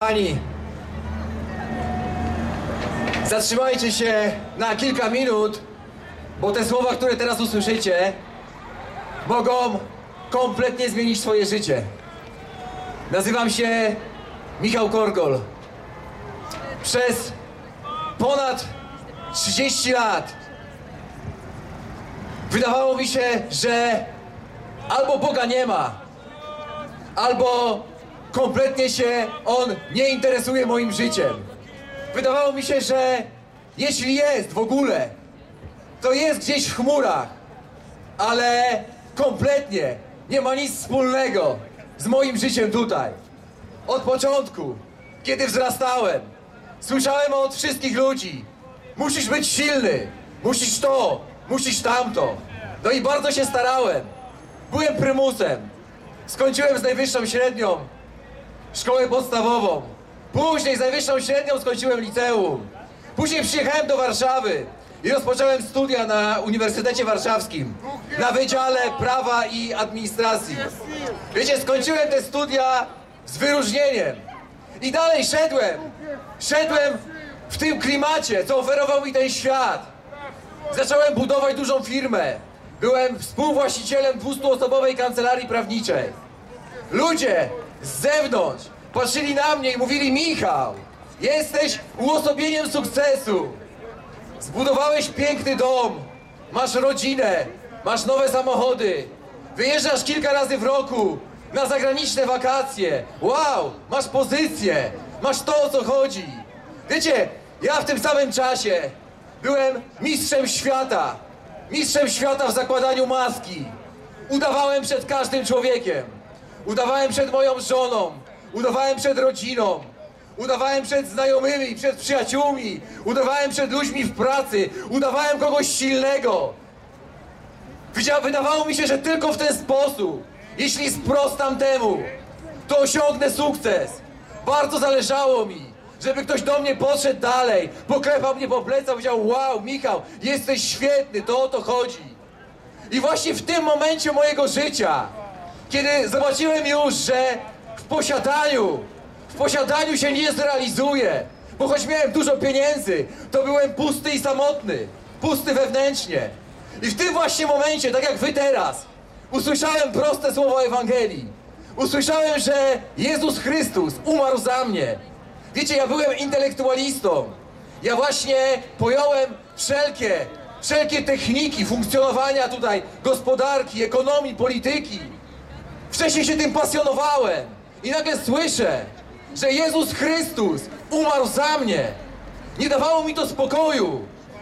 Pani, zatrzymajcie się na kilka minut, bo te słowa, które teraz usłyszycie, mogą kompletnie zmienić swoje życie. Nazywam się Michał Korgol. Przez ponad 30 lat wydawało mi się, że albo Boga nie ma, albo kompletnie się On nie interesuje moim życiem. Wydawało mi się, że jeśli jest w ogóle, to jest gdzieś w chmurach, ale kompletnie nie ma nic wspólnego z moim życiem tutaj. Od początku, kiedy wzrastałem, słyszałem od wszystkich ludzi: musisz być silny, musisz to, musisz tamto. No i bardzo się starałem. Byłem prymusem. Skończyłem z najwyższą średnią szkołę podstawową. Później z najwyższą średnią skończyłem liceum. Później przyjechałem do Warszawy i rozpocząłem studia na Uniwersytecie Warszawskim na Wydziale Prawa i Administracji. Wiecie, skończyłem te studia z wyróżnieniem i dalej szedłem w tym klimacie, co oferował mi ten świat. Zacząłem budować dużą firmę. Byłem współwłaścicielem 200-osobowej kancelarii prawniczej. Ludzie z zewnątrz patrzyli na mnie i mówili: Michał, jesteś uosobieniem sukcesu. Zbudowałeś piękny dom, masz rodzinę, masz nowe samochody, wyjeżdżasz kilka razy w roku na zagraniczne wakacje. Wow, masz pozycję, masz to, o co chodzi. Wiecie, ja w tym samym czasie byłem mistrzem świata w zakładaniu maski. Udawałem przed każdym człowiekiem. Udawałem przed moją żoną, udawałem przed rodziną, udawałem przed znajomymi, przed przyjaciółmi, udawałem przed ludźmi w pracy, udawałem kogoś silnego. Wydawało mi się, że tylko w ten sposób, jeśli sprostam temu, to osiągnę sukces. Bardzo zależało mi, żeby ktoś do mnie podszedł dalej, poklepał mnie po plecach, powiedział: wow, Michał, jesteś świetny, to o to chodzi. I właśnie w tym momencie mojego życia, kiedy zobaczyłem już, że w posiadaniu się nie zrealizuję, bo choć miałem dużo pieniędzy, to byłem pusty i samotny, pusty wewnętrznie. I w tym właśnie momencie, tak jak wy teraz, usłyszałem proste słowa Ewangelii. Usłyszałem, że Jezus Chrystus umarł za mnie. Wiecie, ja byłem intelektualistą. Ja właśnie pojąłem wszelkie techniki funkcjonowania tutaj, gospodarki, ekonomii, polityki. Wcześniej się tym pasjonowałem i nagle słyszę, że Jezus Chrystus umarł za mnie. Nie dawało mi to spokoju.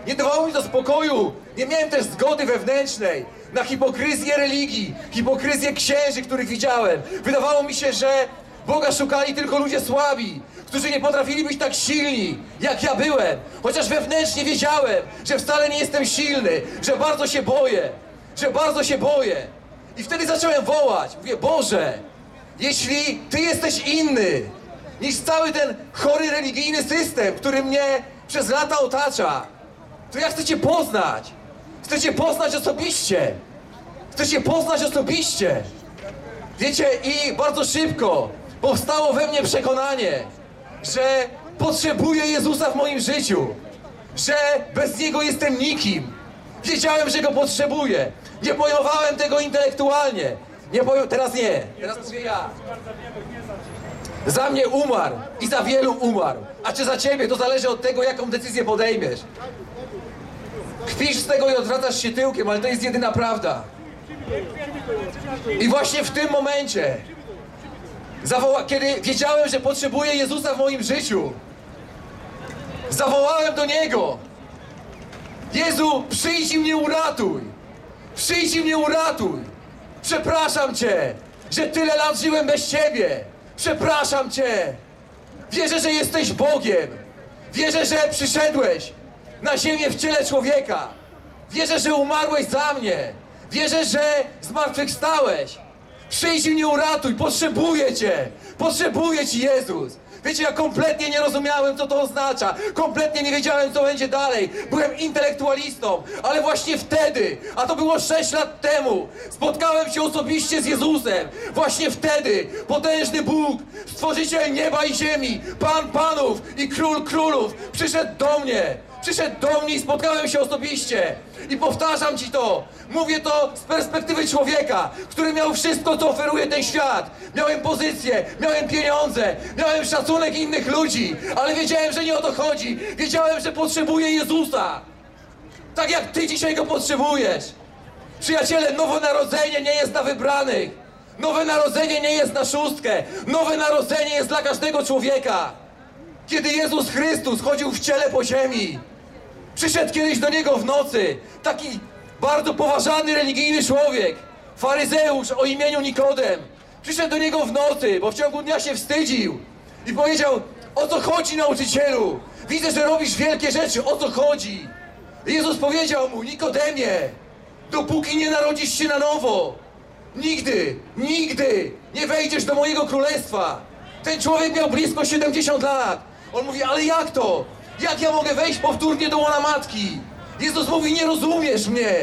Nie miałem też zgody wewnętrznej na hipokryzję religii, hipokryzję księży, których widziałem. Wydawało mi się, że Boga szukali tylko ludzie słabi, którzy nie potrafili być tak silni, jak ja byłem. Chociaż wewnętrznie wiedziałem, że wcale nie jestem silny, że bardzo się boję. I wtedy zacząłem wołać. Mówię: Boże, jeśli Ty jesteś inny niż cały ten chory religijny system, który mnie przez lata otacza, to ja chcę Cię poznać. Chcę Cię poznać osobiście. Wiecie, i bardzo szybko powstało we mnie przekonanie, że potrzebuję Jezusa w moim życiu, że bez Niego jestem nikim. Wiedziałem, że Go potrzebuję. Nie pojmowałem tego intelektualnie. Teraz mówię ja. Za mnie umarł i za wielu umarł. A czy za Ciebie, to zależy od tego, jaką decyzję podejmiesz. Kpisz z tego i odwracasz się tyłkiem, ale to jest jedyna prawda. I właśnie w tym momencie, kiedy wiedziałem, że potrzebuję Jezusa w moim życiu, zawołałem do Niego: Jezu, przyjdź i mnie uratuj! Przyjdź i mnie uratuj! Przepraszam Cię, że tyle lat żyłem bez Ciebie! Przepraszam Cię! Wierzę, że jesteś Bogiem! Wierzę, że przyszedłeś na ziemię w ciele człowieka! Wierzę, że umarłeś za mnie! Wierzę, że zmartwychwstałeś! Przyjdź i mnie uratuj! Potrzebuję Cię! Potrzebuję Ci, Jezus! Wiecie, ja kompletnie nie rozumiałem, co to oznacza. Kompletnie nie wiedziałem, co będzie dalej. Byłem intelektualistą, ale właśnie wtedy, a to było 6 lat temu, spotkałem się osobiście z Jezusem. Właśnie wtedy potężny Bóg, Stworzyciel nieba i ziemi, Pan panów i Król królów przyszedł do mnie. Przyszedł do mnie i spotkałem się osobiście. I powtarzam ci to. Mówię to z perspektywy człowieka, który miał wszystko, co oferuje ten świat. Miałem pozycję, miałem pieniądze, miałem szacunek innych ludzi, ale wiedziałem, że nie o to chodzi. Wiedziałem, że potrzebuję Jezusa. Tak jak ty dzisiaj go potrzebujesz. Przyjaciele, nowe narodzenie nie jest dla wybranych. Nowe narodzenie nie jest na szóstkę. Nowe narodzenie jest dla każdego człowieka. Kiedy Jezus Chrystus chodził w ciele po ziemi, przyszedł kiedyś do Niego w nocy taki bardzo poważany religijny człowiek, faryzeusz o imieniu Nikodem. Przyszedł do Niego w nocy, bo w ciągu dnia się wstydził i powiedział: o co chodzi, nauczycielu? Widzę, że robisz wielkie rzeczy, o co chodzi? I Jezus powiedział mu: Nikodemie, dopóki nie narodzisz się na nowo, nigdy nie wejdziesz do mojego królestwa. Ten człowiek miał blisko 70 lat. On mówi: ale jak to? Jak ja mogę wejść powtórnie do łona matki? Jezus mówi: nie rozumiesz mnie.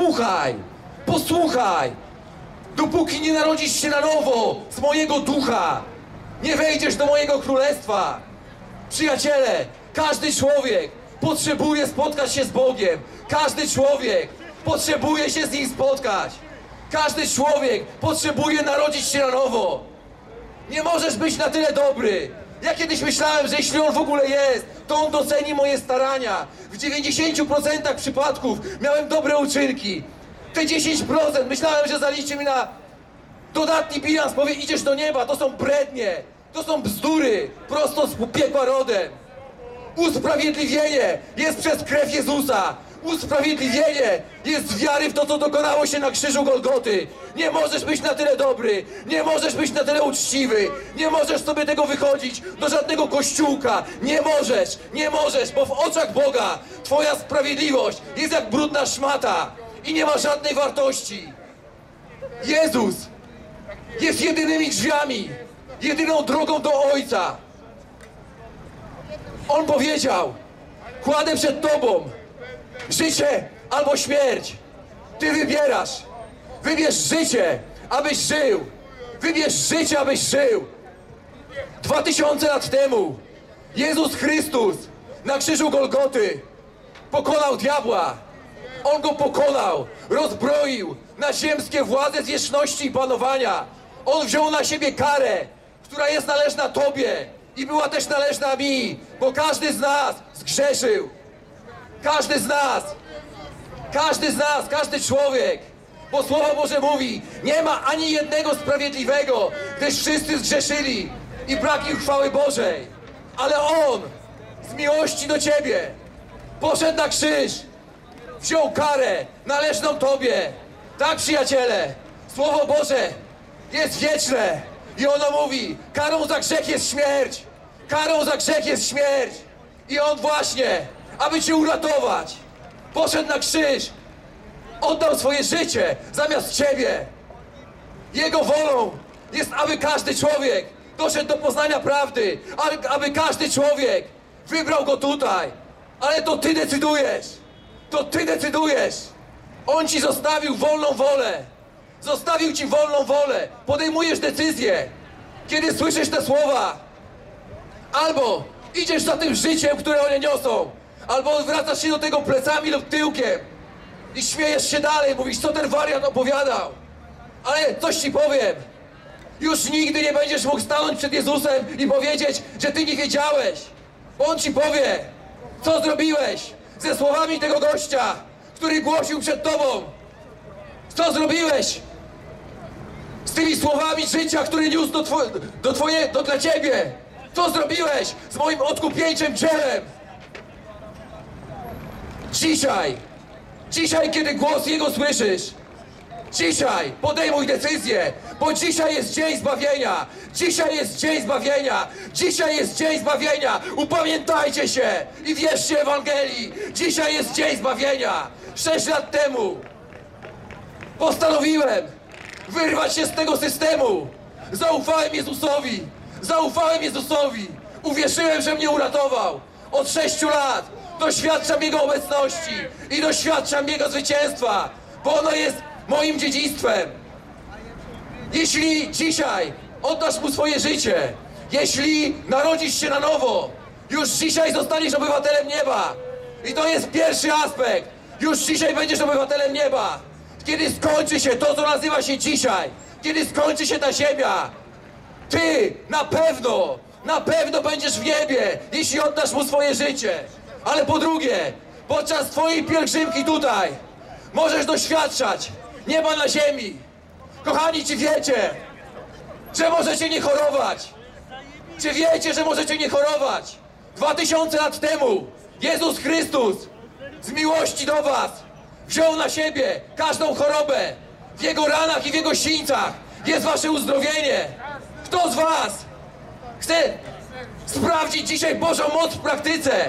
Posłuchaj. Dopóki nie narodzisz się na nowo z mojego ducha, nie wejdziesz do mojego królestwa. Przyjaciele, każdy człowiek potrzebuje spotkać się z Bogiem. Każdy człowiek potrzebuje się z Nim spotkać. Każdy człowiek potrzebuje narodzić się na nowo. Nie możesz być na tyle dobry. Ja kiedyś myślałem, że jeśli On w ogóle jest, to On doceni moje starania. W 90% przypadków miałem dobre uczynki. Te 10% myślałem, że zaliczy mi na dodatni bilans. Powie: idziesz do nieba. To są brednie. To są bzdury. Prosto z piekła rodem. Usprawiedliwienie jest przez krew Jezusa. Usprawiedliwienie jest z wiary w to, co dokonało się na krzyżu Golgoty. Nie możesz być na tyle dobry, nie możesz być na tyle uczciwy, nie możesz sobie tego wychodzić do żadnego kościółka. Nie możesz, bo w oczach Boga twoja sprawiedliwość jest jak brudna szmata i nie ma żadnej wartości. Jezus jest jedynymi drzwiami, jedyną drogą do Ojca. On powiedział: kładę przed tobą życie albo śmierć. Ty wybierasz. Wybierz życie, abyś żył. Wybierz życie, abyś żył. 2000 lat temu Jezus Chrystus na krzyżu Golgoty pokonał diabła. On go pokonał, rozbroił na ziemskie władze zwierzchności i panowania. On wziął na siebie karę, która jest należna tobie i była też należna mi, bo każdy z nas zgrzeszył. Każdy z nas, każdy człowiek, bo Słowo Boże mówi: nie ma ani jednego sprawiedliwego, gdyż wszyscy zgrzeszyli i brak im chwały Bożej. Ale On z miłości do ciebie poszedł na krzyż, wziął karę należną tobie. Tak, przyjaciele, Słowo Boże jest wieczne i ono mówi: karą za grzech jest śmierć. Karą za grzech jest śmierć. I On właśnie, aby cię uratować, poszedł na krzyż, oddał swoje życie zamiast ciebie. Jego wolą jest, aby każdy człowiek doszedł do poznania prawdy, aby każdy człowiek wybrał Go tutaj. Ale to ty decydujesz. To ty decydujesz. On ci zostawił wolną wolę. Zostawił ci wolną wolę. Podejmujesz decyzję, kiedy słyszysz te słowa. Albo idziesz za tym życiem, które one niosą, albo odwracasz się do tego plecami lub tyłkiem i śmiejesz się dalej, mówisz: co ten wariat opowiadał. Ale coś ci powiem. Już nigdy nie będziesz mógł stanąć przed Jezusem i powiedzieć, że ty nie wiedziałeś. Bo On ci powie: co zrobiłeś ze słowami tego gościa, który głosił przed tobą. Co zrobiłeś z tymi słowami życia, które niósł dla ciebie. Co zrobiłeś z moim odkupieńczym dziełem? Dzisiaj, kiedy głos Jego słyszysz, dzisiaj podejmuj decyzję, bo dzisiaj jest dzień zbawienia. Dzisiaj jest dzień zbawienia. Dzisiaj jest dzień zbawienia. Upamiętajcie się i wierzcie Ewangelii. Dzisiaj jest dzień zbawienia. 6 lat temu postanowiłem wyrwać się z tego systemu. Zaufałem Jezusowi. Uwierzyłem, że mnie uratował. Od 6 lat doświadczam Jego obecności i doświadczam Jego zwycięstwa, bo ono jest moim dziedzictwem. Jeśli dzisiaj oddasz Mu swoje życie, jeśli narodzisz się na nowo, już dzisiaj zostaniesz obywatelem nieba. I to jest pierwszy aspekt. Już dzisiaj będziesz obywatelem nieba. Kiedy skończy się to, co nazywa się dzisiaj, kiedy skończy się ta ziemia, ty na pewno będziesz w niebie, jeśli oddasz Mu swoje życie. Ale po drugie, podczas twojej pielgrzymki tutaj możesz doświadczać nieba na ziemi. Kochani, czy wiecie, że możecie nie chorować? Czy wiecie, że możecie nie chorować? 2000 lat temu Jezus Chrystus z miłości do was wziął na siebie każdą chorobę. W Jego ranach i w Jego sińcach jest wasze uzdrowienie. Kto z was chce sprawdzić dzisiaj Bożą moc w praktyce?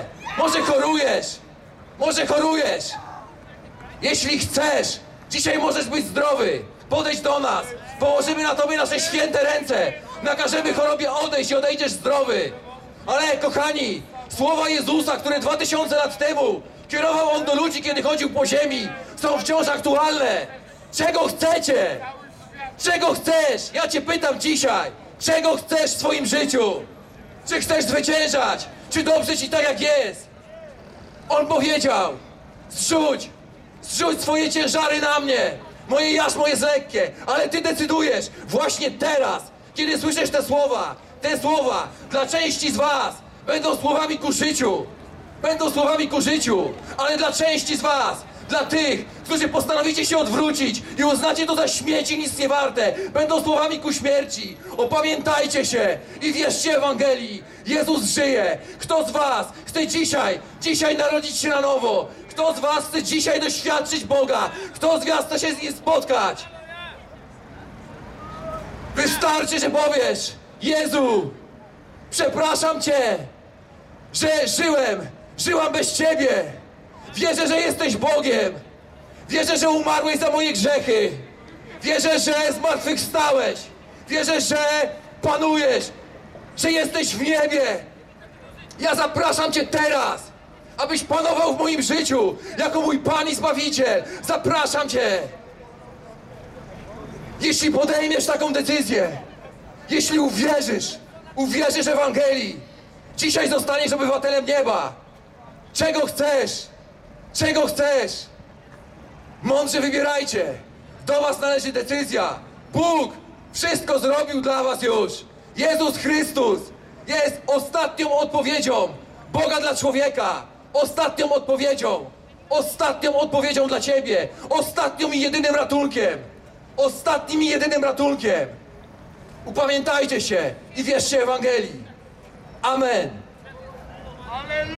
Może chorujesz. Jeśli chcesz, dzisiaj możesz być zdrowy. Podejdź do nas, położymy na tobie nasze święte ręce, nakażemy chorobie odejść i odejdziesz zdrowy. Ale kochani, słowa Jezusa, które 2000 lat temu kierował On do ludzi, kiedy chodził po ziemi, są wciąż aktualne. Czego chcecie? Czego chcesz? Ja cię pytam dzisiaj. Czego chcesz w swoim życiu? Czy chcesz zwyciężać? Czy dobrze ci tak jak jest? On powiedział: zrzuć swoje ciężary na mnie. Moje jarzmo jest lekkie, ale ty decydujesz właśnie teraz, kiedy słyszysz te słowa dla części z was będą słowami ku życiu. Ale dla części z was, dla tych, którzy postanowicie się odwrócić i uznacie to za śmieci nic nie warte, będą słowami ku śmierci. Opamiętajcie się i wierzcie Ewangelii. Jezus żyje. Kto z was chce dzisiaj narodzić się na nowo? Kto z was chce dzisiaj doświadczyć Boga? Kto z was chce się z Nim spotkać? Wystarczy, że powiesz: Jezu, przepraszam Cię, że żyłam bez Ciebie. Wierzę, że jesteś Bogiem. Wierzę, że umarłeś za moje grzechy. Wierzę, że zmartwychwstałeś. Wierzę, że panujesz, że jesteś w niebie. Ja zapraszam Cię teraz, abyś panował w moim życiu jako mój Pan i Zbawiciel. Zapraszam Cię. Jeśli podejmiesz taką decyzję, jeśli uwierzysz Ewangelii, dzisiaj zostaniesz obywatelem nieba. Czego chcesz? Czego chcesz? Mądrze wybierajcie. Do was należy decyzja. Bóg wszystko zrobił dla was już. Jezus Chrystus jest ostatnią odpowiedzią Boga dla człowieka. Ostatnią odpowiedzią dla ciebie. Ostatnim i jedynym ratunkiem. Upamiętajcie się i wierzcie Ewangelii. Amen.